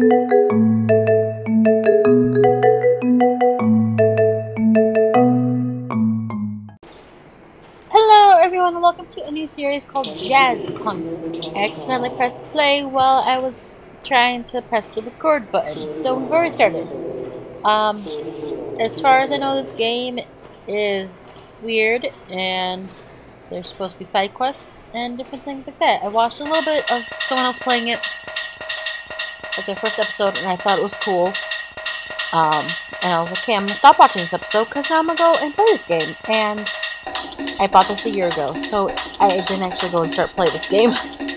Hello everyone and welcome to a new series called Jazzpunk. I accidentally pressed play while I was trying to press the record button, so we've already started. As far as I know, this game is weird and there's supposed to be side quests and different things like that. I watched a little bit of someone else playing it, like their first episode, and I thought it was cool. And I was like, okay, I'm gonna stop watching this episode because now I'm gonna go and play this game. And I bought this a year ago, so I didn't actually go and start playing this game.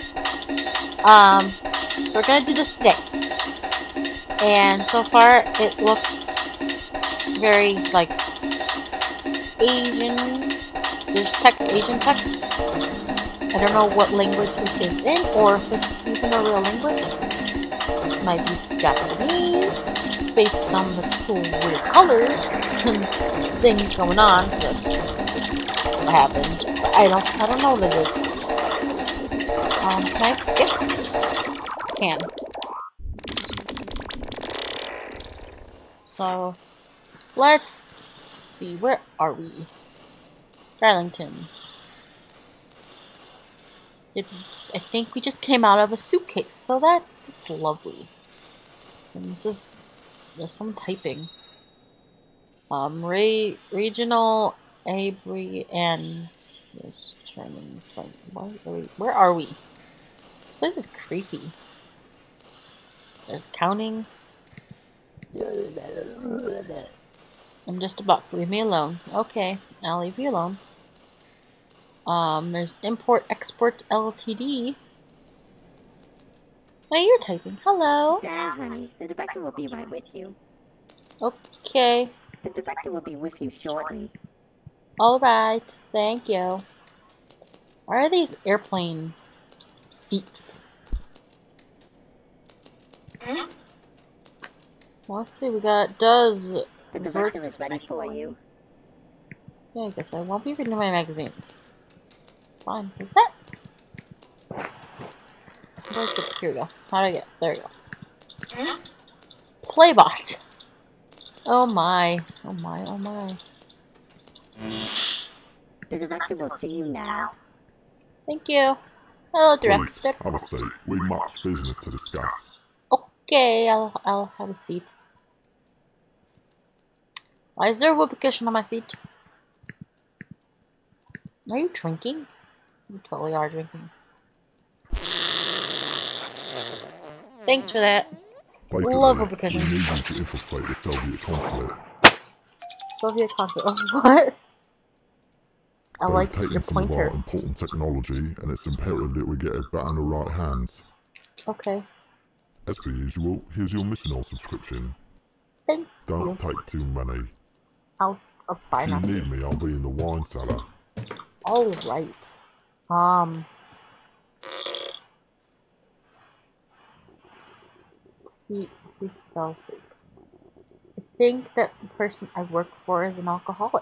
So we're gonna do this today. And so far, it looks very, like, Asian. There's Asian text. I don't know what language it is in, or if it's even a real language. It might be Japanese, based on the cool, weird colors and things going on. What happens? I don't know what it is. Can I skip? Can. So, let's see, where are we? Darlington. I think we just came out of a suitcase, so that's lovely. And there's some typing. Regional Abri and turning point. Where are we? This place is creepy. There's counting. I'm just a box. Leave me alone. Okay, I'll leave you alone. There's Import Export Ltd. Oh, you're typing. Hello. Yeah, honey. The director will be right with you. Okay. The director will be with you shortly. Alright. Thank you. Why are these airplane seats? Well, let's see. We got does. The director is ready for you. Yeah, I guess I won't be reading my magazines. Fine. Is that? Here we go. How do I get? There we go. Playbot. Oh my. Oh my. Oh my. The director will see you now. Thank you. Hello, director. Please, have a seat. We've much business to discuss. Okay, I'll have a seat. Why is there a whoopee cushion on my seat? Are you drinking? You totally are drinking. Thanks for that. Basically, Love whoopee we cushions. need you to infiltrate the Soviet consulate. Soviet consulate. Oh, what? I They've like taken your some of our pointer. important technology, and it's imperative that we get it back in the right hands. Okay. As per usual, here's your Missional subscription. Thank Don't you. take too many. I'll try If you not to. need me, I'll be in the wine cellar. Alright. He fell asleep. I think that the person I work for is an alcoholic.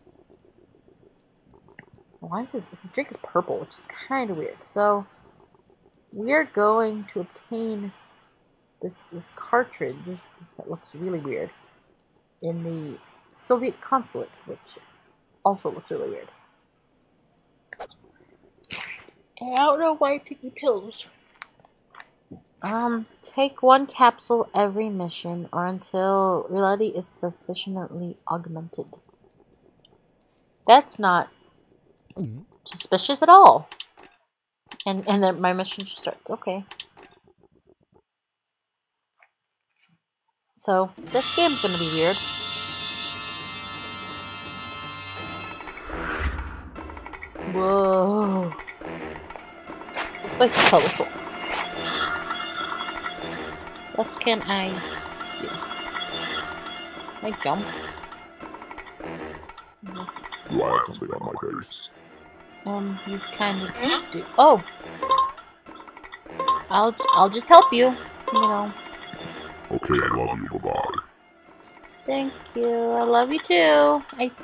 Why is his drink is purple, which is kind of weird. So we're going to obtain this cartridge that looks really weird in the Soviet consulate, which also looks really weird. I don't know why I'm taking pills. Take one capsule every mission or until reality is sufficiently augmented. That's not suspicious at all. And then my mission just starts. Okay. So, this game's gonna be weird. Whoa. This place is colorful. What can I do? Can I jump? Do I have something on my face? You kind of do. Oh! I'll just help you. You know. Okay, I love you. Bye-bye. Thank you. I love you too.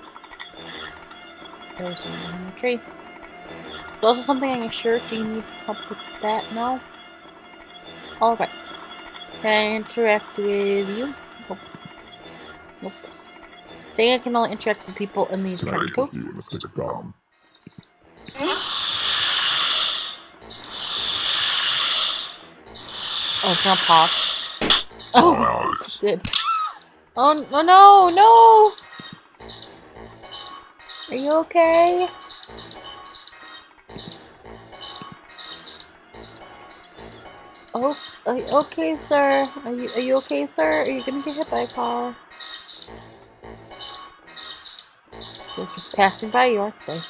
There's something in the tree. There's also something on your shirt. Do you need help with that? No? Alright. Can I interact with you? Nope. Nope. I think I can only interact with people in these Can I trench interest coats. you in a stick of gum? Oh, it's gonna pop. Oh, Nice. good. Oh, no, no, no! Are you okay? Oh, okay, sir. Are you okay, sir? Are you gonna get hit by a car? They're just passing by you, aren't they?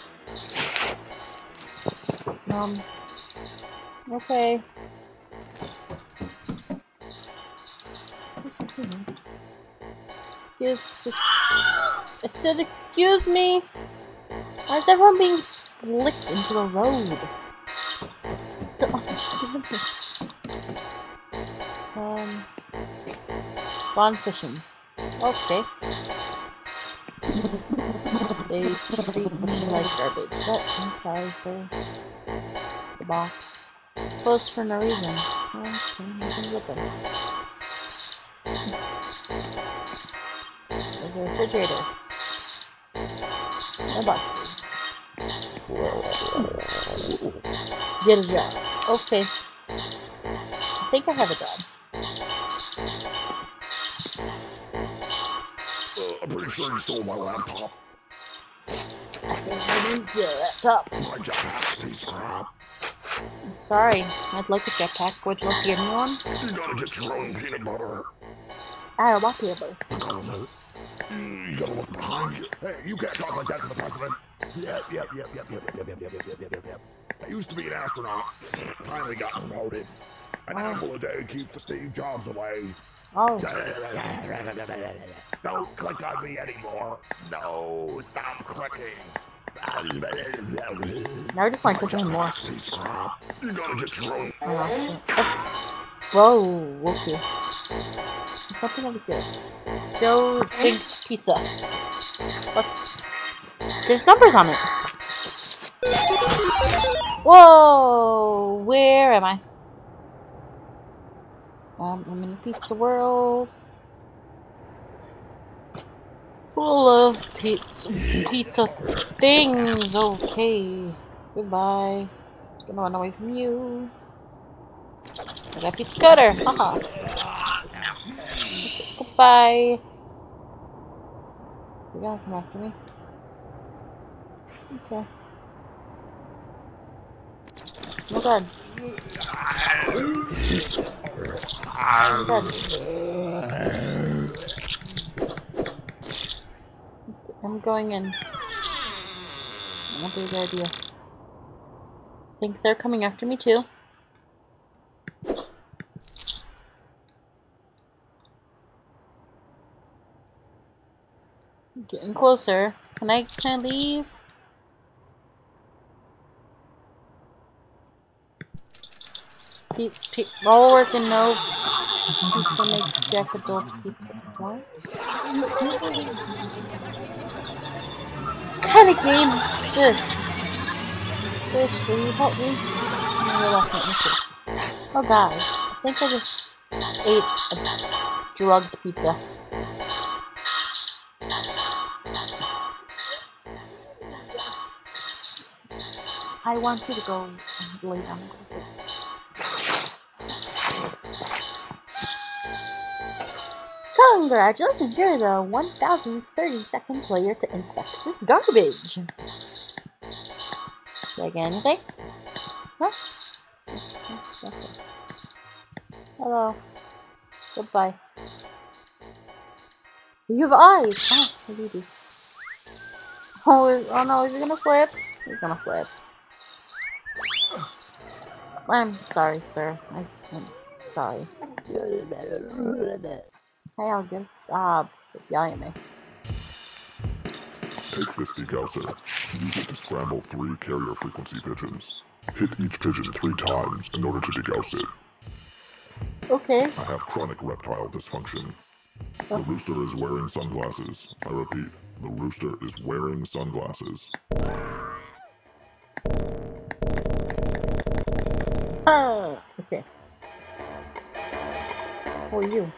Okay. I said, excuse me. Why is everyone being flicked into the road? Gone fishing. Okay. They treat me like garbage. But I'm sorry, sir. The box. Closed for no reason. Okay, you can look at it. There's a refrigerator. And a box. Get a job. Okay. I think I have a job. I'm pretty sure you stole my laptop. I think I didn't get a laptop. My jetpack's a piece of crap. Sorry, I'd like a jetpack. Would you like to give me one? You gotta get your own peanut butter. I don't want peanut butter. The government. You gotta look behind you. Hey, you can't talk like that to the president. Yep. I used to be an astronaut. Finally got promoted. An apple a day keeps the Steve Jobs away. Oh. Don't click on me anymore. No, stop clicking. Now I just want to click on more. Piece of crap. You gotta get your own. Whoa, okay. Something over here. Joe Big Pizza. What's... There's numbers on it. Whoa! Where am I? I'm in the pizza world. Full of pizza things. Okay. Goodbye. Just gonna run away from you. I got pizza cutter. Haha. Goodbye. You gotta come after me. Okay. Oh god. Oh god. I'm going in. Not a good idea. I think they're coming after me too. Getting closer. Can I leave? All work and no pizza makes Jack adult pizza. What? What kind of game is this? Fish, will you help me? Oh god, I think I just ate a drugged pizza. I want you to go and lay down and go to sleep. Congratulations, you're the 1032nd player to inspect this garbage. Did I get anything? Huh? Okay. Hello. Goodbye. You have eyes! Oh, what do you do? Oh no, is he gonna flip? He's gonna flip. I'm sorry, sir. I'm sorry. Hey, I'll get a job. Stop yelling at me. Take this degausser. Use it to scramble 3 carrier frequency pigeons. Hit each pigeon 3 times in order to degauss it. Okay. I have chronic reptile dysfunction. The rooster is wearing sunglasses. I repeat, the rooster is wearing sunglasses. Oh, okay. Who are you?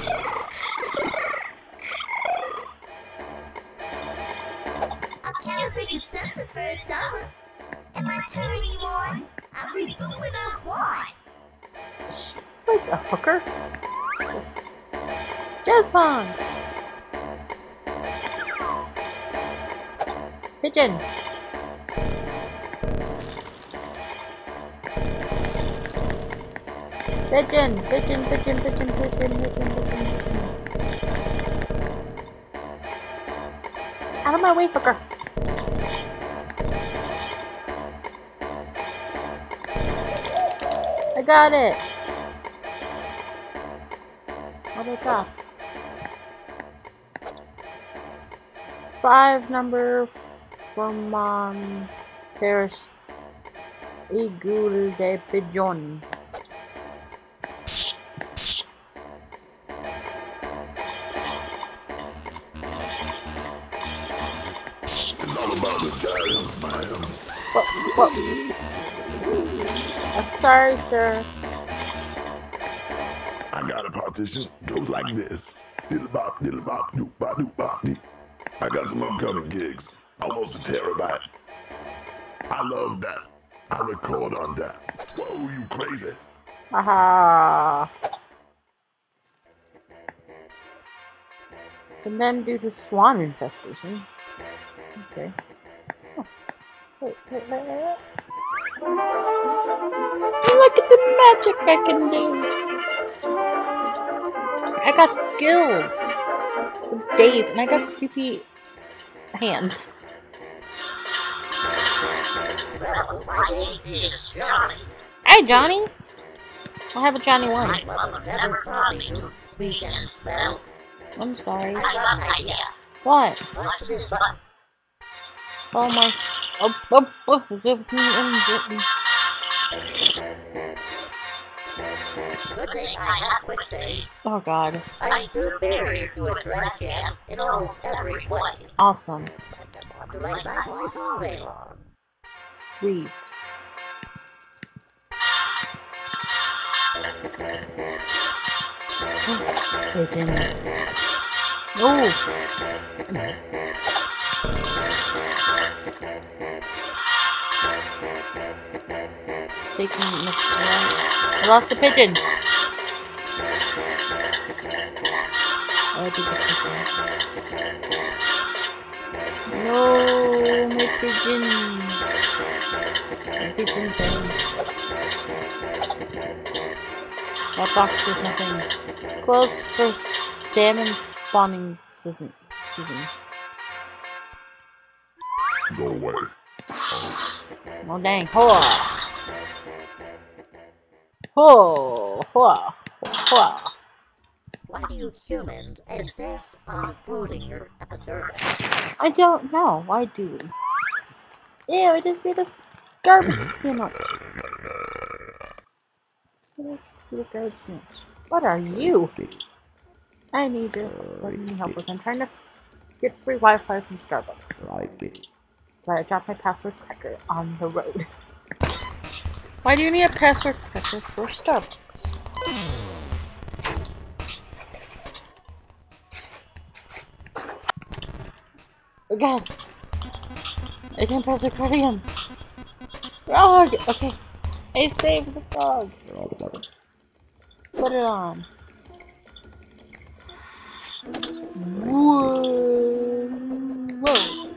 I'm calibrating sensor for $1. Am I turning you on? I'll reboot when I want. Like a hooker? Jazz pong! Pigeon! Pigeon! Pigeon! Pigeon! Pigeon! Pigeon! Pigeon! Out of my way, hooker! I got it! What did I drop? 5 number from Paris Eagle de Pigeon. It's all about the giants, man. What? I'm sorry, sir. I got a partition. Goes like this. Diddle bop, doop bop, dee. I got some upcoming gigs. Almost a terabyte. I love that. I record on that. Whoa, you crazy. Haha. Condemned due to swan infestation. Okay. Oh. Wait. Look at the magic I can do. I got skills for days, and I got creepy hands. Well, my name is Johnny. Hey, Johnny. I have a Johnny one. My mother never taught me to speak and spell. I'm sorry. I got an idea. What? Watch this button. Oh my. Good thing I have quick save. Oh god. I'm too buried to a trash can in almost every way. Awesome. I can modulate my voice all day long. Sweet. Pigeon. Oh! Taking I lost the pigeon. I did the pigeon. No, my pigeon. My pigeon thing. That box is nothing. Close for salmon spawning season. Go away. Oh dang. Hoa! Ho! Hoa! Hoa! Why do you humans insist on including your epidermis? I don't know. Why do we? Ew, I didn't see the garbage sandwich. What are you? I need help with. I'm trying to get free Wi-Fi from Starbucks. But I dropped my password cracker on the road. Why do you need a password cracker for Starbucks? Oh god! I can't password crack again. Frog! Okay. I saved the frog. Put it on. Whoa! Whoa!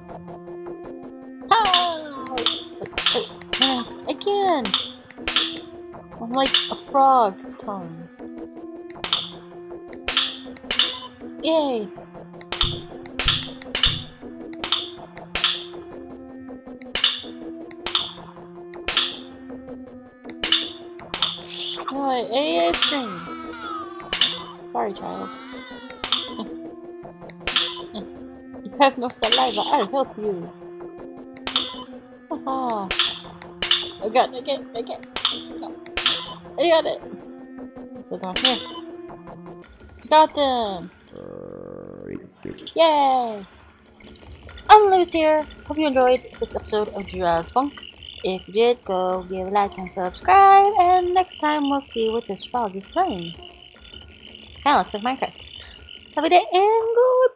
Ah! I can't! I'm like a frog's tongue. Yay! Oh, AA string. Sorry, child. You have no saliva. I'll help you. Haha. I got it. So down here. Got them. Yay! I'm Lewis here. Hope you enjoyed this episode of Jazzpunk. If you did, go give a like and subscribe, and next time we'll see what this frog is playing. Kinda looks like Minecraft. Have a day and goodbye.